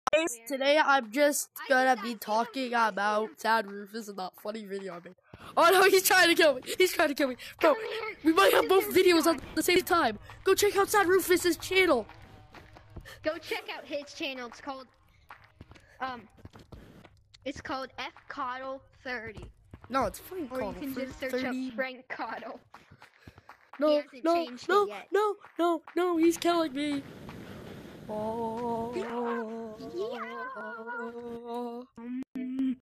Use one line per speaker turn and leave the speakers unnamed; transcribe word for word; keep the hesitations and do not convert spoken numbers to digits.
guys, today I'm just gonna be talking about Sad Rufus and that funny video I made. Oh no, he's trying to kill me. He's trying to kill me. Bro, we might have both videos at the same time. Go check out Sad Rufus's channel.
Go check out his channel. It's called, um, it's called F Coddle thirty.
No, it's Frank
Or
Coddle.
you can just search
thirty.
up Frank Coddle.
No, no, no,
yet.
no, no, no, he's killing me. Oh.
Yeah.